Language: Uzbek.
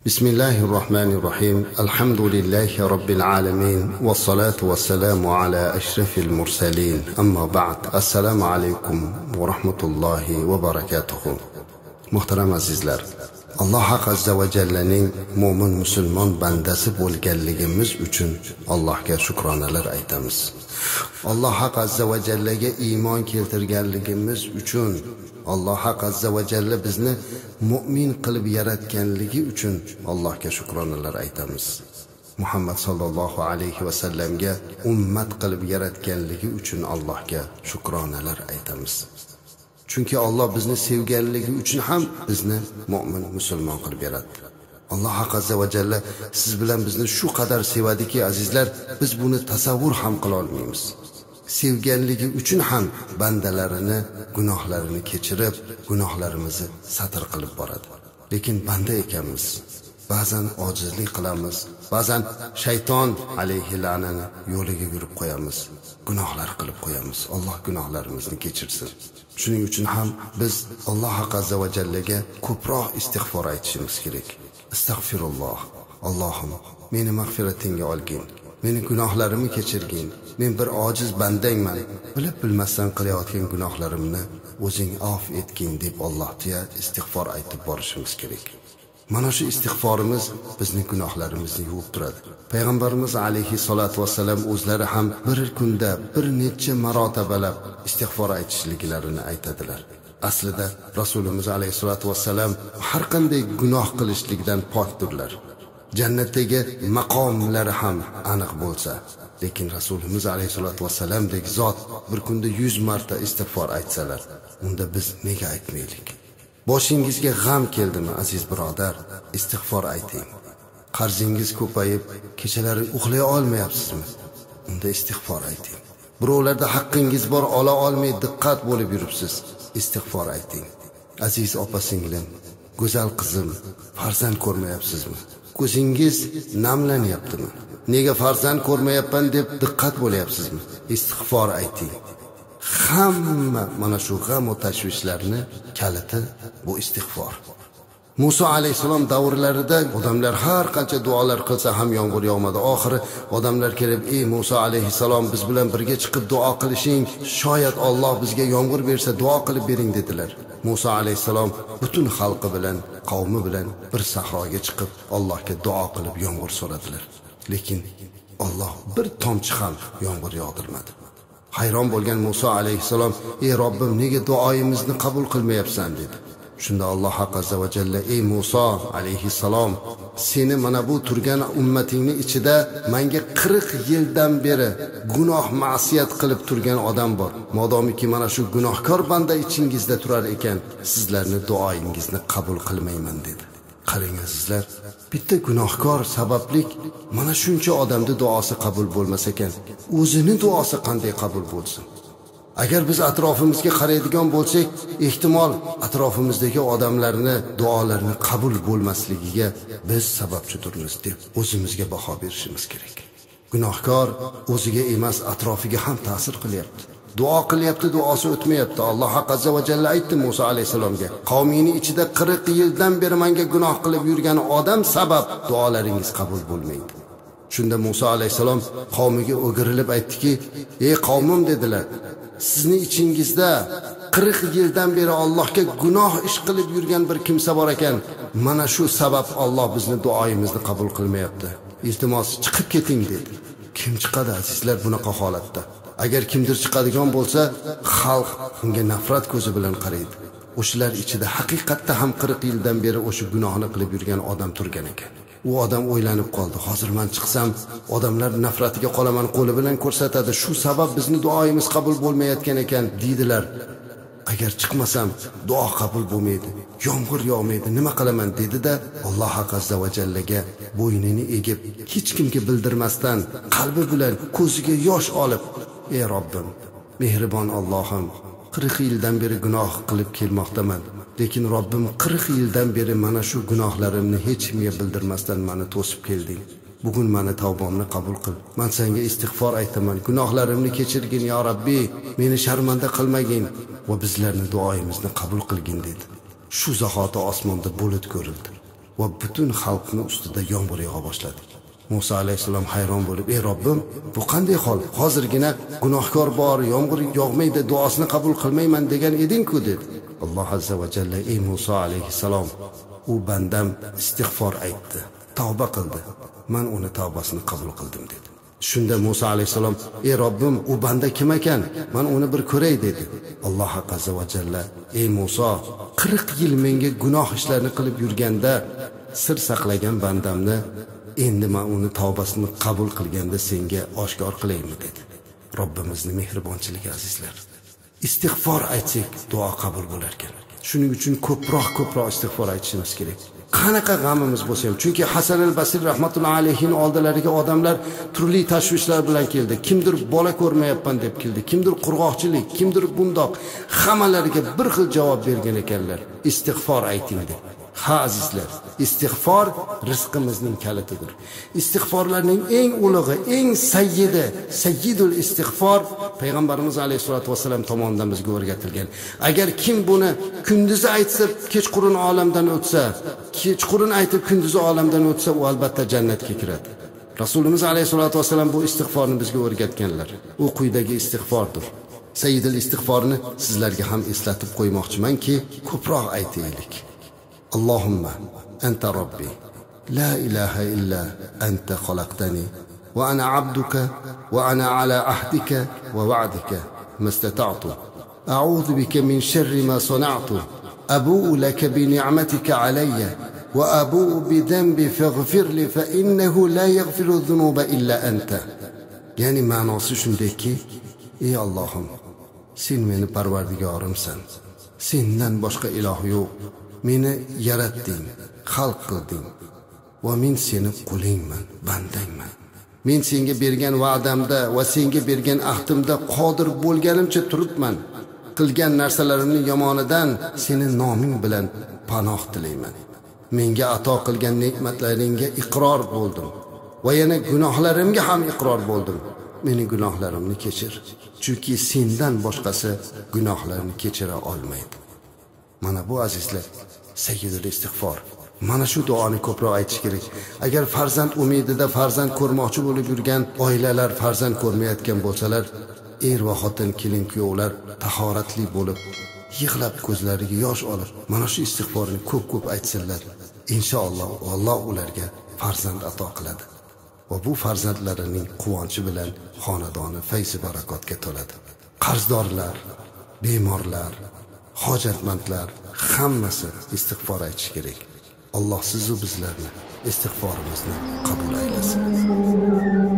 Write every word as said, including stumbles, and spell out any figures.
بسم الله الرحمن الرحيم الحمد لله رب العالمين والصلاة والسلام على أشرف المرسلين أما بعد السلام عليكم ورحمة الله وبركاته. محترم azizlar, Alloh haq azza va jallaning mo'min musulmon bandasi bo'lganligimiz uchun Allohga shukronalar aytamiz. Alloh haq azza va jallaga iymon keltirganligimiz uchun, Alloh haq azza va jalla bizni mu'min qilib yaratganligi uchun Allohga shukronalar aytamiz. Muhammad sallallohu alayhi va sallamga ummat qilib yaratganligi uchun Allohga shukronalar aytamiz. Chunki Alloh bizni sevganligi uchun ham bizni mu'min musulmon qilib yaratdi. Alloh haq azza va jalla siz bilan bizni shu qadar sevadiki azizlar, biz buni tasavvur ham qila olmaymiz. Sevganligi uchun ham bandalarini gunohlarini kechirib, gunohlarimizni satr qilib boradi. Lekin banda ekanmiz. Ba'zan ojizlik qilamiz, ba'zan shayton alayhi la'nani yo'liga yurib qo'yamiz, gunohlar qilib qo'yamiz. Alloh gunohlarimizni kechirsin. Shuning uchun ham biz Alloh azza va jallaga ko'proq istig'for aytishimiz kerak. Astagfirulloh. Allohim, meni mag'firatingga olgin. Meni gunohlarimni kechirgin. Men bir ojiz bandangman. Bilib bilmasdan qilayotgan gunohlarimni o'zing af etgin deb Allohga istig'for aytib borishimiz kerak. Mana shu istig'forimiz bizning gunohlarimizni yuvib turadi. Payg'ambarimiz alayhi salatu vasallam o'zlari ham bir kunda bir necha marotabalab istig'for aytishliklarini aytadilar. Aslida Rasulimiz alayhi salatu vasallam har qanday gunoh qilishlikdan pokdirlar. Jannatdagi maqomlari ham aniq bo'lsa, lekin Rasulimiz alayhi salatu vasallamdek zot bir kunda yuz marta istig'for aytsalar, unda biz nega aytmaylik? Boshingizga g'am keldimi aziz birodar, istig'for ayting. Qarzingiz ko'payib, kechalari uxlay olmayapsizmi? Unda istig'for ayting. Birovlarda haqqingiz bor, ola olmay diqqat bo'lib yuribsiz, istig'for ayting. Aziz opa-singlim, go'zal qizim, farzand ko'rmayapsizmi? Ko'zingiz namlanyaptimi? Nega farzand ko'rmayapman deb diqqat bo'layapsizmi? Istig'for ayting. Hamma mana shu g'am va tashvishlarni kaliti bu istig'for. Musa alayhisalom davrlarida odamlar har qancha duolar qilsa ham yomg'ir yog'madi. Oxiri odamlar kelib, "Ey Musa alayhisalom, biz bilan birga chiqib duo qilishing, shoyat Alloh bizga yomg'ir bersa duo qilib bering" dedilar. Musa alayhisalom butun xalqi bilan, qavmi bilan bir sahroga chiqib Allohga duo qilib yomg'ir so'radilar. Lekin Alloh bir tomchi ham yomg'ir yog'dirmadi. Hayron bo'lgan Musa alayhisalom, "Ey Robbim, nega duoyimizni qabul qilmayapsan?" dedi. Shunda Alloh azza va jalla, "Ey Musa alayhisalom, seni mana bu turgan ummatingni ichida menga qirq yildan beri gunoh ma'siyat qilib turgan odam bor. Modomiki mana shu gunohkor banda ichingizda turar ekan, sizlarni duoyingizni qabul qilmayman" dedi. Qarang azizlar, bitta gunohkor sabablik mana shuncha odamni duosi qabul bo'lmas ekan, o'zini duosi qanday qabul bo'lsin? Agar biz atrofimizga qaraydigan bo'lsak, ehtimol atrofimizdagi odamlarni duolarini qabul bo'lmasligiga biz sababchidirmiz deb o'zimizga baho berishimiz kerak. Gunohkor o'ziga emas, atrofiga ham ta'sir qilyapti. Duo qilyapti, duosi o'tmayapti. Alloh azza va jalla aytdi Musa alayhisalomga, "Qavmingni ichida qirq yildan beri menga gunoh qilib yurgan odam sabab duolaringiz qabul bo'lmaydi." Shunda Musa alayhisalom qavmiga o'girilib aytdiki, "Ey qavmim" dedilar, "Sizning ichingizda qirq yildan beri Allohga gunoh ish qilib yurgan bir kimsa bor ekan. Mana shu sabab Alloh bizning duoyimizni qabul qilmayapti. Iltimos chiqib keting" dedi. Kim chiqadi azizlar bunaqa holatda? Agar kimdir chiqadigan bo'lsa, xalq unga nafrat ko'zi bilan qaraydi. O'shalar ichida haqiqatda ham qirq yildan beri o'sha gunohni qilib yurgan odam turgan ekan. U odam o'ylanib qoldi, hozir men chiqsam, odamlar nafratiga qolaman, qo'li bilan ko'rsatadi. Shu sabab bizni duoyimiz qabul bo'lmayotgan ekan, deydilar. Agar chiqmasam, duo qabul bo'lmaydi, yomg'ir yog'maydi, nima qilaman dedi-da, Alloh azza va jallaga bo'ynini egib, hech kimga bildirmasdan, qalbi bilan ko'ziga yosh olib, "Ey Robbim, mehribon Allohim, qirq yildan beri gunoh qilib kelmoqdaman. Lekin Robbim qirq yildan beri mana shu gunohlarimni hech kimga bildirmasdan meni to'sib kelding. Bugun meni tavbamni qabul qil. Men senga istig'for aytaman. Gunohlarimni kechirgin ya Robbi. Meni sharmanda qilmagin va bizlarning duoyimizni qabul qilgin" dedi. Shu zahoti osmonda bulut ko'rildi. va butun xalqni ustida yomg'ir yog'a boshladi. Musa alayhissalom hayron bo'lib, "Ey Robbim, bu qanday hol? Hozirgina gunohkor bor, yomg'ir yog'maydi, duosini qabul qilmayman degan eding-ku" dedi. Alloh azza va jalla: "Ey Musa alayhissalom, u bandam istig'for aytdi, tavba qildi. Men uni tavbasini qabul qildim" dedi. Shunda Musa alayhissalom: "Ey Robbim, u banda kim ekan? Men uni bir ko'ray" dedi. Alloh azza va jalla: "Ey Musa, qirq yil menga gunoh ishlarni qilib yurganda sir saqlagan bandamni endi men uni tavbasini qabul qilganda senga oshkor qilaymi" dedi. Robbimizning mehribonchiligi azizlar. Istig'for aytsak duo qabul bo'lar ekan. Shuning uchun ko'proq ko'proq istig'for aytishimiz kerak. Qanaqa g'amimiz bo'lsa ham, chunki Hasan al-Basri rahmatullohi alayhining oldilariga odamlar turli tashvishlar bilan keldi. Kimdir bola ko'rmayapman deb keldi, kimdir qurg'oqchilik, kimdir bundoq. Hammalariga bir xil javob bergan ekanlar. Istig'for ayting deb. Ha azizlar, istig'for rizqimizning kalitidir. Istig'forlarning eng ulug'i, eng sayyidi, sayyidul istig'for payg'ambarimiz alayhisolatu vasallam tomonidan bizga o'rgatilgan. Agar kim buni kunduzi aytsa, kechqurun olamdan o'tsa, kechqurun aytib kunduzi olamdan o'tsa, u albatta jannatga kiradi. Rasulimiz alayhisolatu vasallam bu istig'forni bizga o'rgatganlar. U quyidagi istig'fordir. Sayyidul istig'forni sizlarga ham eslatib qo'ymoqchimanki, ko'proq aytaylik. Allohumma anta robbi la ilaha illa anta xalaqtani va ana abduka va ana ala ahdika va va'dika mastata'tu a'udhu bika min sharri ma sana'tu abu'u laka bi ni'matika alayya va abu'u bi dhanbi faghfir li fa innahu la yaghfiru dhunuba illa anta. Ya'ni ma'nosi shundayki, ey Allohim, sen meni parvardigorimsan. Sendan boshqa iloh yo'q. Meni yaratding, xalq qilding va men seni qulingman, bandangman. Men senga bergan va'damda va senga bergan ahdimda qodir bo'lganimcha turibman. Qilgan narsalarimning yomonidan seni noming bilan panoh tilayman. Menga ato qilgan ne'matlaringga iqror bo'ldim va yana gunohlarimga ham iqror bo'ldim. Meni gunohlarimni kechir, chunki sendan boshqasi gunohlarni kechira olmaydi. Mana bu azizlar, sayyidul istig'for. Mana shu duoni ko'proq aytish kerak. Agar farzand umidida farzand ko'rmoqchi bo'lib yurgan oilalar farzand ko'rmayotgan bo'lsalar, er va xotin, kelin kuyovlar tahoratli bo'lib, yig'lab ko'zlariga yosh olib, mana shu istig'forni ko'p-ko'p aytsinlar. Inshaalloh Alloh ularga farzand ato qiladi. Va bu farzandlarining quvonchi bilan xonadoni fayz-u barakotga to'ladi. Qarzdorlar, bemorlar, hojatmandlar hammasi istig'for aytish kerak. Alloh siz va bizlarni istig'forimizni qabul aylasin.